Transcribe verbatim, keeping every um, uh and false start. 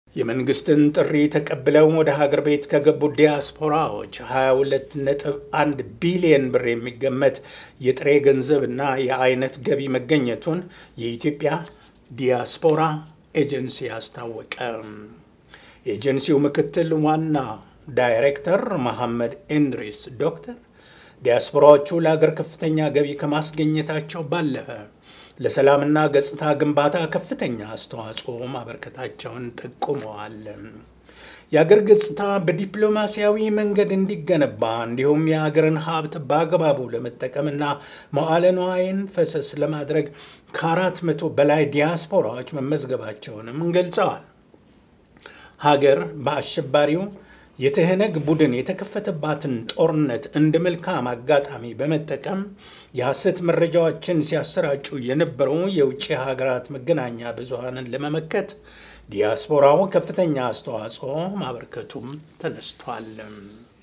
የመንግስትን ጥሪ ተቀብለው ወደ ሀገር ቤት ከገቡ ዲያስፖራዎች ሃያ ሁለት ነጥብ አንድ ቢሊዮን ብር የሚገመት የጥሬ ገንዘብና የአይነት ገቢ መገኘቱን የኢትዮጵያ ዲያስፖራ ኤጀንሲ አስታወቀ። የኤጀንሲው ምክትል ዋና ዳይሬክተር መሐመድ ኢንድሪስ ዶክተር ዲያስፖራዎቹ ለሀገር ከፍተኛ ገቢ ከማስገኘታቸው ባለፈ ለሰላምና ገጽታ ግንባታ ከፍተኛ አስተዋጽኦ ማበርከታቸውን ጠቁመዋል። የሀገር ገጽታ በዲፕሎማሲያዊ መንገድ እንዲገነባ እንዲሁም የሀገርን ሀብት በአግባቡ ለመጠቀምና መዋዕለ ንዋይን ፈሰስ ለማድረግ ከአራት መቶ በላይ ዲያስፖራዎች መመዝገባቸውንም ገልጸዋል። ሀገር በአሸባሪው የትህነግ ቡድን የተከፈተባትን ጦርነት እንደ መልካም አጋጣሚ በመጠቀም የሐሰት መረጃዎችን ሲያሰራጩ የነበሩ የውጭ ሀገራት መገናኛ ብዙሃንን ለመመከት ዲያስፖራው ከፍተኛ አስተዋጽኦ ማበርከቱም ተነስቷል።